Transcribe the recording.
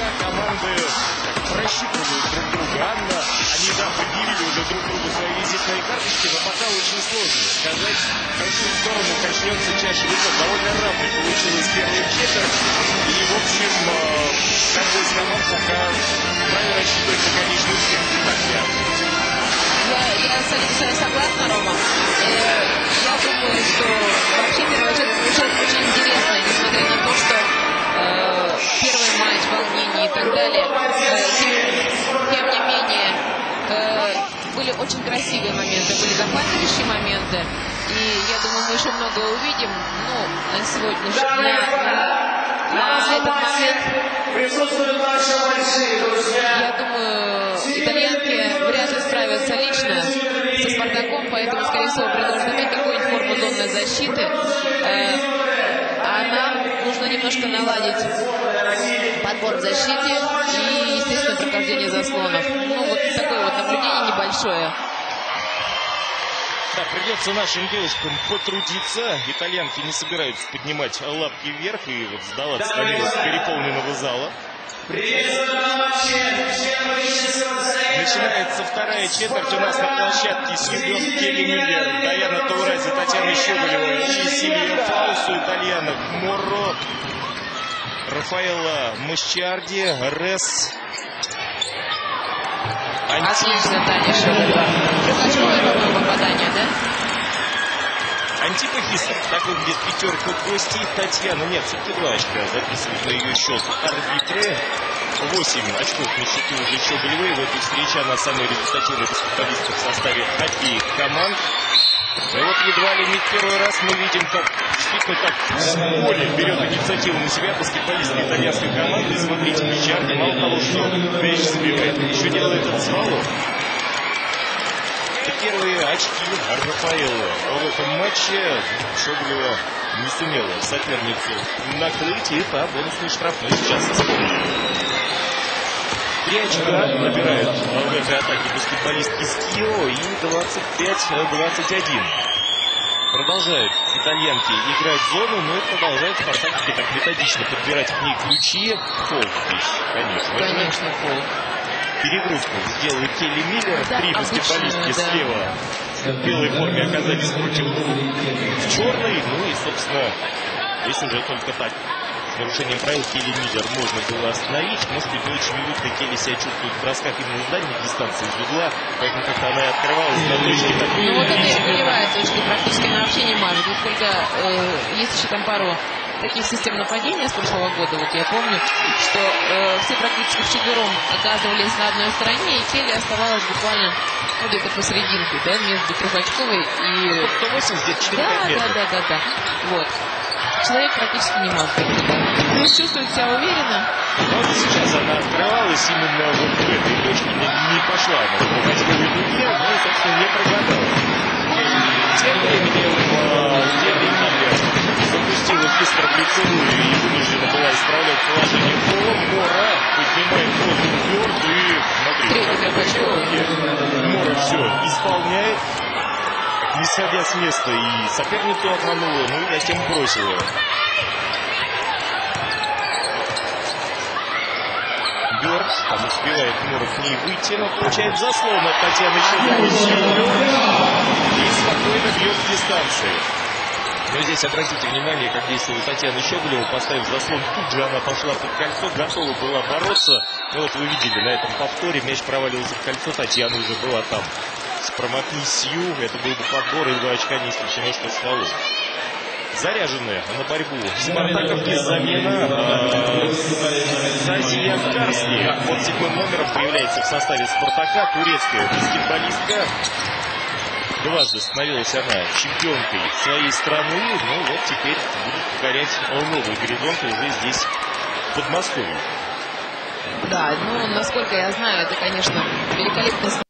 пока команды прощупывают друг друга. Они, да, предъявили уже друг другу свои визитные карточки, но пока очень сложно сказать, в какую сторону качнется чаще весов. Довольно равной получилась первая четверть. И, в общем, каждая из команд пока вправе рассчитывать на конечный успех. Я с вами согласна, Рома. Я думаю, что вообще первая четверть получилась очень интересная, несмотря на то, что первый матч, волнение и так далее. Тем не менее, были очень красивые моменты, были захватывающие моменты. И я думаю, мы еще много увидим. Ну, на сегодняшний на этот момент. Я думаю, итальянки вряд ли справятся лично со Спартаком, поэтому, скорее всего, предложат опять какую-нибудь форму зонной защиты. А нам нужно немножко наладить подбор в защите и, естественно, прохождение заслонов. Ну, вот такое вот наблюдение небольшое. Да, придется нашим девушкам потрудиться. Итальянки не собираются поднимать лапки вверх и вот сдаваться на милость переполненного зала. Начинается вторая четверть. У нас на площадке Сьюдон, Келли Миллер, Даяна Таурази, Татьяна Щеголева и Сильвия Фаусу итальянок, Моро, Рафаэла Мощиарди, Рес. Отлично, Таня Щеголева. Трехочковое попадание, да? Антипа Хисар. Так выглядит пятерка гостей. Татьяна, нет, все-таки 2 очка записывают на ее счет арбитры. 8 очков на счету уже Щеголевой. В этой встрече она самая результативная баскетболистка в составе обеих команд. И вот едва ли не в первый раз мы видим, как действительно так с поля берет инициативу на себя баскетболистка итальянской команды. И смотрите, Мичарди мало того, что мяч забивает, еще делает это с фолом. Первые очки Рафаэла в этом матче. Щеголева не сумела соперницу накрыть, и по бонусной штрафной сейчас исполнит. 3 очка набирают в этой атаке баскетболистки Скио, и 25-21. Продолжают итальянки играть в зону, но и продолжают спартаки так методично подбирать к ней ключи. Фол здесь, конечно. Конечно, фол. Перегрузку сделали Келли Миллер. Да, 3 баскетболистки слева в белой форме оказались против 2 в черной. Ну и, собственно, здесь уже только так. С нарушением правил Келли Миллер можно было остановить. Может быть, не очень уютно Келли себя чувствует в бросках именно с дальней дистанции, из угла. Поэтому как-то она и открывалась на точке. Ну вот это и болевая точка. Практически она вообще не мажет. Насколько есть еще там пару таких систем нападения с прошлого года. Вот я помню, что все практически вчетвером оказывались на одной стороне, и Келли оставалась буквально где-то посерединке, да, между Трехочковой и... 180, где-то 4 метров. Да. Вот. Человек практически не может. То есть чувствует себя уверенно. Вот сейчас она открывалась именно вот в этой точке. Не пошла она в Трехочковой дуге, но, собственно, не прогадала. Тем временем Келли Миллер запустила быстро лицевую и вынуждена была исправлять положение пола. Мора поднимает воздух вверх, и смотри, Мора все исполняет, не сходя с места, и соперницу обманула, ну и затем бросила. Бёрд, там успевает Мора к ней выйти, но получает заслон от Татьяны Щеголевой и спокойно бьет с дистанции. Но здесь обратите внимание, как действовала Татьяна Щеголева, поставив заслон, тут же она пошла под кольцо, готова была бороться. Ну вот вы видели на этом повторе, мяч проваливался в кольцо, Татьяна уже была там. Промахни Сью, это был бы подбор, и 2 очка не исключено, что с фолом. Заряженная на борьбу Спартаков без замена. Сазия Карсли под 7 номером появляется в составе Спартака, турецкая баскетболистка. Дважды становилась она чемпионкой своей страны. Ну вот теперь будет покорять новый горизонт уже здесь, в Подмосковье. Да, ну, насколько я знаю, это, конечно, великолепно.